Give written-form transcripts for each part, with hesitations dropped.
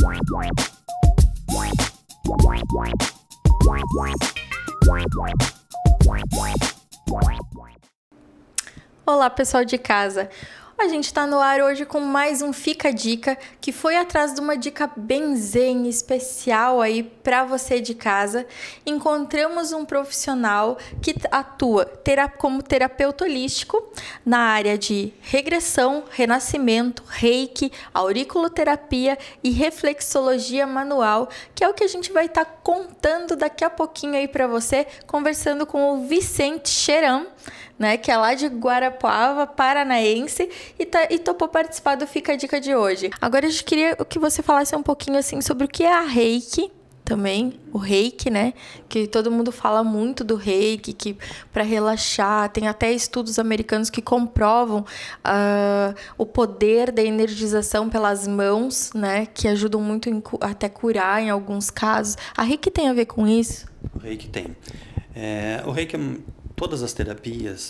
Olá, pessoal de casa. A gente está no ar hoje com mais um Fica a Dica, que foi atrás de uma dica bem zen, especial aí para você de casa. Encontramos um profissional que atua como terapeuta holístico na área de regressão, renascimento, reiki, auriculoterapia e reflexologia manual, que é o que a gente vai estar contando daqui a pouquinho aí para você, conversando com o Vicente Cheran, né, que é lá de Guarapuava, paranaense, e topou participar do Fica a Dica de hoje. Agora a gente queria que você falasse um pouquinho assim sobre o que é a reiki também, o reiki, né, que todo mundo fala muito do reiki, que para relaxar, tem até estudos americanos que comprovam o poder da energização pelas mãos, né, que ajudam muito até curar em alguns casos. A reiki tem a ver com isso? O reiki tem. O reiki todas as terapias,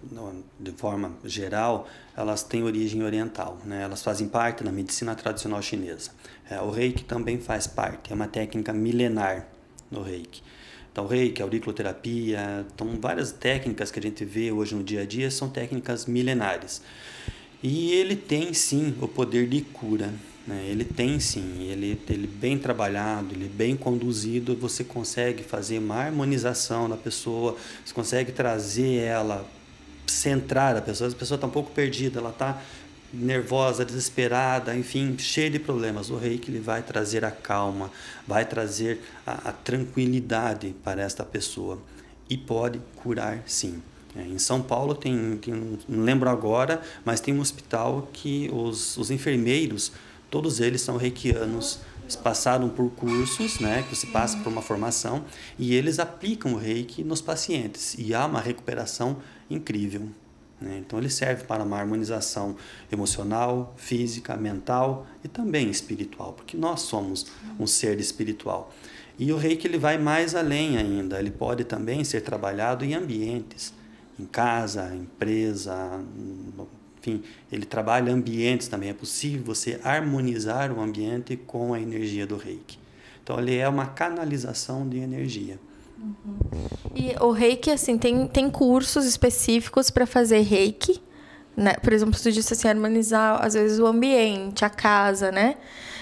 de forma geral, elas têm origem oriental, né? Elas fazem parte da medicina tradicional chinesa. O reiki também faz parte, é uma técnica milenar no reiki. Então, o reiki, a auriculoterapia, então, várias técnicas que a gente vê hoje no dia a dia são técnicas milenares. E ele tem, sim, o poder de cura. Ele tem sim, ele bem trabalhado, ele bem conduzido, você consegue fazer uma harmonização da pessoa, você consegue trazer ela, centrar a pessoa está um pouco perdida, ela está nervosa, desesperada, enfim, cheia de problemas. O reiki ele vai trazer a calma, vai trazer a tranquilidade para esta pessoa e pode curar sim. Em São Paulo não lembro agora, mas tem um hospital que os enfermeiros, todos eles são reikianos, eles passaram por cursos, né, que você passa por uma formação, e eles aplicam o reiki nos pacientes, e há uma recuperação incrível. Então, ele serve para uma harmonização emocional, física, mental e também espiritual, porque nós somos um ser espiritual. E o reiki ele vai mais além ainda, ele pode também ser trabalhado em ambientes, em casa, empresa, enfim, ele trabalha ambientes também. É possível você harmonizar o ambiente com a energia do reiki. Então, ele é uma canalização de energia. Uhum. E o reiki, assim, tem cursos específicos para fazer reiki, né? Por exemplo, você disse assim, harmonizar, às vezes, o ambiente, a casa, né?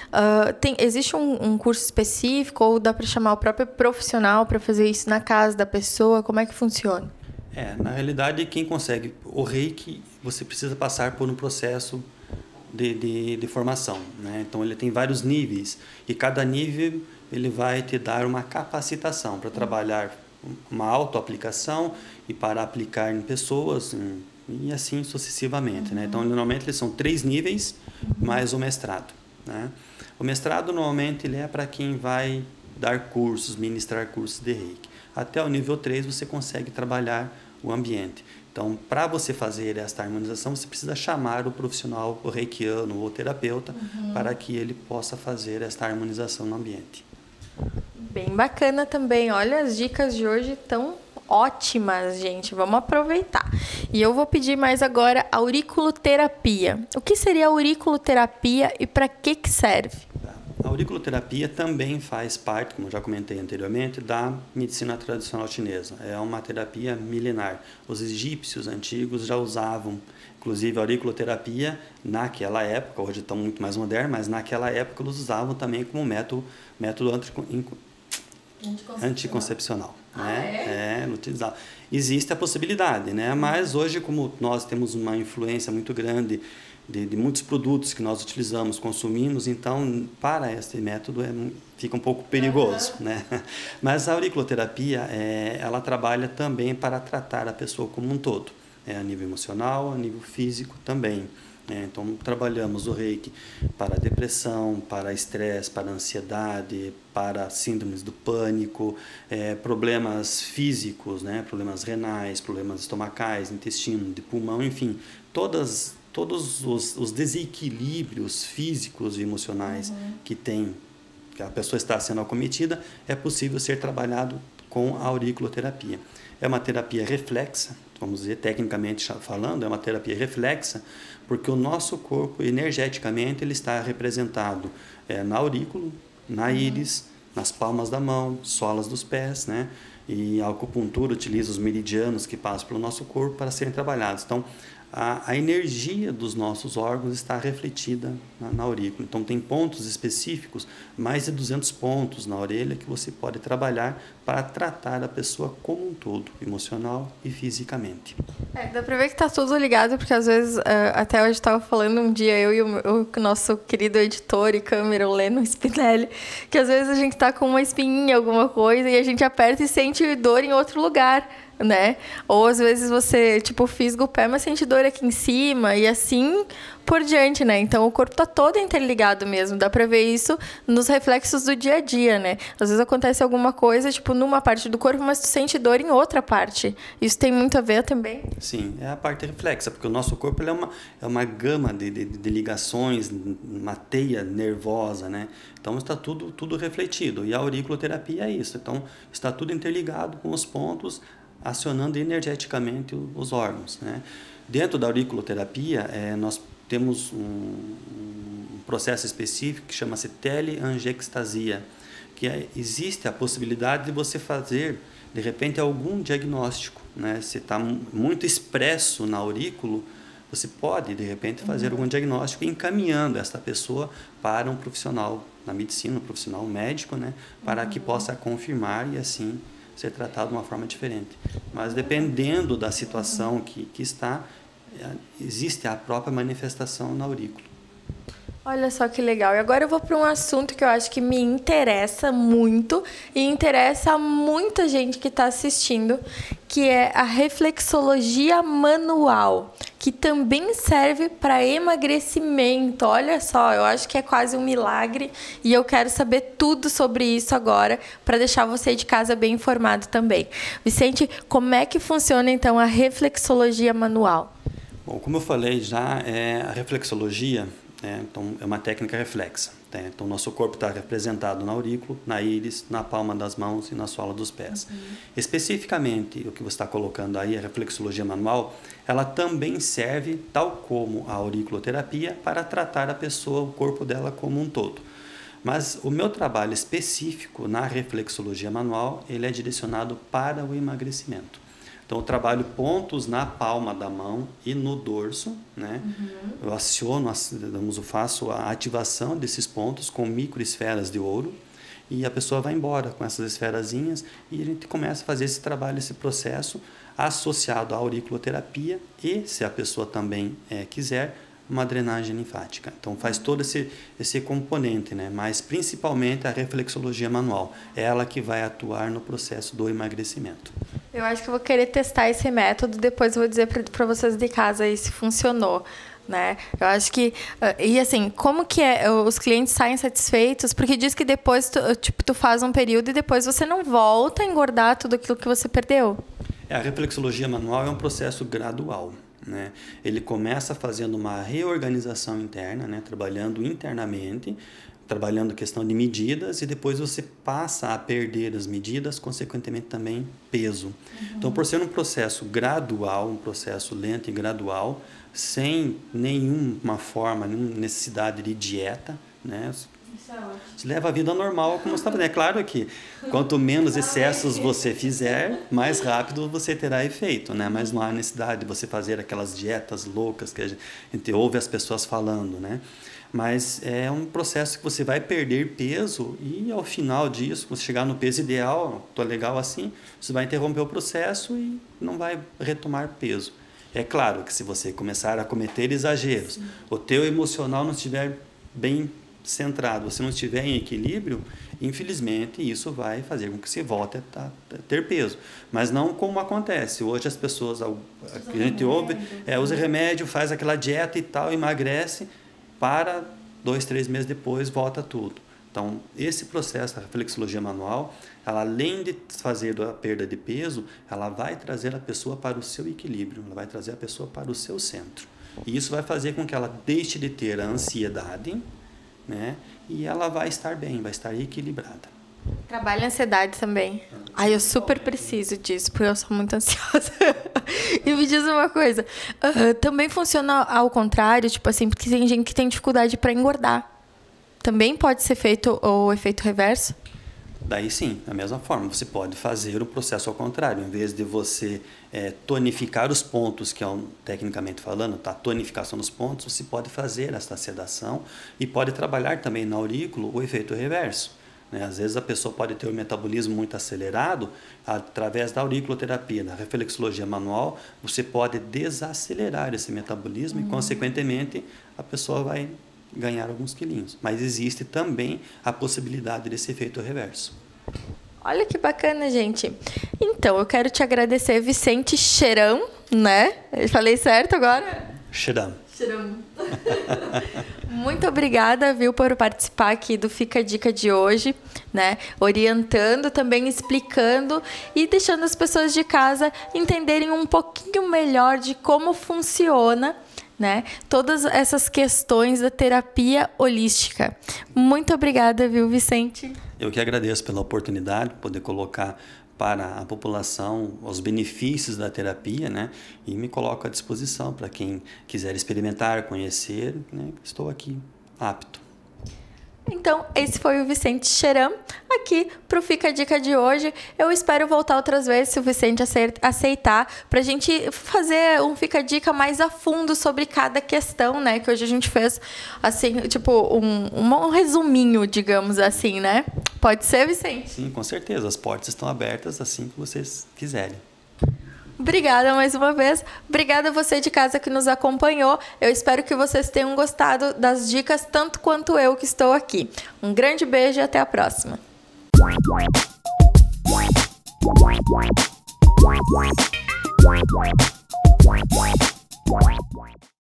Existe um curso específico ou dá para chamar o próprio profissional para fazer isso na casa da pessoa? Como é que funciona? Na realidade, quem consegue o reiki, você precisa passar por um processo de formação, né? Então, ele tem vários níveis e cada nível ele vai te dar uma capacitação para trabalhar uma autoaplicação e para aplicar em pessoas e assim sucessivamente, né? Então, normalmente, eles são 3 níveis mais o mestrado, né? O mestrado, normalmente, ele é para quem vai dar cursos, ministrar cursos de reiki. Até o nível 3 você consegue trabalhar o ambiente. Então, para você fazer esta harmonização, você precisa chamar o profissional, o reikiano ou o terapeuta, para que ele possa fazer esta harmonização no ambiente. Bem bacana também. Olha, as dicas de hoje estão ótimas, gente. Vamos aproveitar. E eu vou pedir mais agora auriculoterapia. O que seria auriculoterapia e para que serve? A auriculoterapia também faz parte, como eu já comentei anteriormente, da medicina tradicional chinesa. É uma terapia milenar. Os egípcios antigos já usavam, inclusive, a auriculoterapia naquela época. Hoje estão muito mais modernos, mas naquela época eles usavam também como método anticoncepcional. Utilizava. Existe a possibilidade, né? Mas hoje, como nós temos uma influência muito grande de muitos produtos que nós utilizamos, consumimos, então, para este método, fica um pouco perigoso, né? Mas a auriculoterapia, ela trabalha também para tratar a pessoa como um todo, a nível emocional, a nível físico também. Então, trabalhamos o reiki para depressão, para estresse, para ansiedade, para síndromes do pânico, problemas físicos, né? Problemas renais, problemas estomacais, intestino, de pulmão, enfim, todos os desequilíbrios físicos e emocionais que a pessoa está sendo acometida, é possível ser trabalhado com a auriculoterapia. É uma terapia reflexa, vamos dizer, tecnicamente falando, é uma terapia reflexa, porque o nosso corpo, energeticamente, ele está representado na aurícula, na íris, nas palmas da mão, solas dos pés, né? E a acupuntura utiliza os meridianos que passam pelo nosso corpo para serem trabalhados. Então, a energia dos nossos órgãos está refletida na aurícula. Então, tem pontos específicos, mais de 200 pontos na orelha que você pode trabalhar para tratar a pessoa como um todo, emocional e fisicamente. Dá pra ver que tá tudo ligado, porque às vezes, até hoje estava falando um dia, eu e o nosso querido editor e câmera, o Leno Spinelli, que às vezes a gente tá com uma espinha, alguma coisa, e a gente aperta e sente dor em outro lugar, né? Ou às vezes você, tipo, fisga o pé, mas sente dor aqui em cima, e assim por diante, né? Então o corpo tá todo interligado mesmo, dá pra ver isso nos reflexos do dia a dia, né? Às vezes acontece alguma coisa, tipo, numa parte do corpo, mas tu sente dor em outra parte. Isso tem muito a ver também? Sim, é a parte reflexa, porque o nosso corpo ele é uma gama de ligações, uma teia nervosa, né? Então está tudo refletido, e a auriculoterapia é isso. Então está tudo interligado com os pontos, acionando energeticamente os órgãos, né? Dentro da auriculoterapia, nós temos um processo específico que chama-se teleangiectasia, que existe a possibilidade de você fazer, de repente, algum diagnóstico, né? Se está muito expresso na aurícula, você pode, de repente, fazer algum diagnóstico encaminhando esta pessoa para um profissional na medicina, um profissional médico, né? Para que possa confirmar e, assim, ser tratado de uma forma diferente. Mas, dependendo da situação que está, existe a própria manifestação na aurícula. Olha só que legal. E agora eu vou para um assunto que eu acho que me interessa muito e interessa a muita gente que está assistindo, que é a reflexologia manual, que também serve para emagrecimento. Olha só, eu acho que é quase um milagre e eu quero saber tudo sobre isso agora para deixar você de casa bem informado também. Vicente, como é que funciona então a reflexologia manual? Bom, como eu falei já, a reflexologia então, é uma técnica reflexa. Então, o nosso corpo está representado na aurícula, na íris, na palma das mãos e na sola dos pés. Especificamente, o que você está colocando aí, a reflexologia manual, ela também serve, tal como a auriculoterapia, para tratar a pessoa, o corpo dela como um todo. Mas o meu trabalho específico na reflexologia manual, ele é direcionado para o emagrecimento. Então, eu trabalho pontos na palma da mão e no dorso, né? Eu faço a ativação desses pontos com microesferas de ouro e a pessoa vai embora com essas esferazinhas e a gente começa a fazer esse trabalho, esse processo associado à auriculoterapia e, se a pessoa também quiser, uma drenagem linfática. Então, faz todo esse componente, né? Mas principalmente a reflexologia manual. É ela que vai atuar no processo do emagrecimento. Eu acho que eu vou querer testar esse método, depois eu vou dizer para vocês de casa aí se funcionou, né? Eu acho que... E assim, como que os clientes saem satisfeitos? Porque diz que depois tu faz um período e depois você não volta a engordar tudo aquilo que você perdeu. A reflexologia manual é um processo gradual, né? Ele começa fazendo uma reorganização interna, né? Trabalhando internamente, trabalhando questão de medidas, e depois você passa a perder as medidas, consequentemente também peso. Então, por ser um processo gradual, um processo lento e gradual, sem nenhuma forma, nenhuma necessidade de dieta, né? Você leva a vida normal como você está fazendo. É claro que quanto menos excessos você fizer, mais rápido você terá efeito, né? Mas não há necessidade de você fazer aquelas dietas loucas que a gente ouve as pessoas falando, né? Mas é um processo que você vai perder peso e, ao final disso, quando você chegar no peso ideal, estou legal assim, você vai interromper o processo e não vai retomar peso. É claro que se você começar a cometer exageros, o teu emocional não estiver bem centrado, você não estiver em equilíbrio, infelizmente isso vai fazer com que você volte a ter peso. Mas não como acontece. Hoje as pessoas, a gente ouve, usa remédio, faz aquela dieta e tal, emagrece, para 2, 3 meses depois volta tudo. Então, esse processo da reflexologia manual, ela, além de fazer a perda de peso, ela vai trazer a pessoa para o seu equilíbrio, ela vai trazer a pessoa para o seu centro. E isso vai fazer com que ela deixe de ter a ansiedade, né? E ela vai estar bem, vai estar equilibrada. Trabalha a ansiedade também. Ai, eu super preciso disso, porque eu sou muito ansiosa. E me diz uma coisa, também funciona ao contrário, tipo assim, porque tem gente que tem dificuldade para engordar. Também pode ser feito o efeito reverso? Daí sim, da mesma forma, você pode fazer o processo ao contrário. Em vez de você tonificar os pontos, que é tecnicamente falando, tá? Tonificação dos pontos, você pode fazer essa sedação e pode trabalhar também na aurícula o efeito reverso. Né? Às vezes a pessoa pode ter o metabolismo muito acelerado, através da auriculoterapia, da reflexologia manual, você pode desacelerar esse metabolismo e, consequentemente, a pessoa vai ganhar alguns quilinhos. Mas existe também a possibilidade desse efeito reverso. Olha que bacana, gente. Então, eu quero te agradecer, Vicente Cheirão, né? Eu falei certo agora? Cheirão. Muito obrigada, viu, por participar aqui do Fica a Dica de hoje, né? Orientando, também explicando e deixando as pessoas de casa entenderem um pouquinho melhor de como funciona, né? Todas essas questões da terapia holística. Muito obrigada, viu, Vicente? Eu que agradeço pela oportunidade de poder colocar para a população os benefícios da terapia, né? E me coloco à disposição para quem quiser experimentar, conhecer, né? Estou aqui apto. Então, esse foi o Vicente Cheirão, aqui para o Fica a Dica de hoje. Eu espero voltar outras vezes, se o Vicente aceitar, para a gente fazer um Fica a Dica mais a fundo sobre cada questão, né? Que hoje a gente fez, assim, tipo, um resuminho, digamos assim, né? Pode ser, Vicente? Sim, com certeza. As portas estão abertas assim que vocês quiserem. Obrigada mais uma vez. Obrigada a você de casa que nos acompanhou. Eu espero que vocês tenham gostado das dicas, tanto quanto eu que estou aqui. Um grande beijo e até a próxima.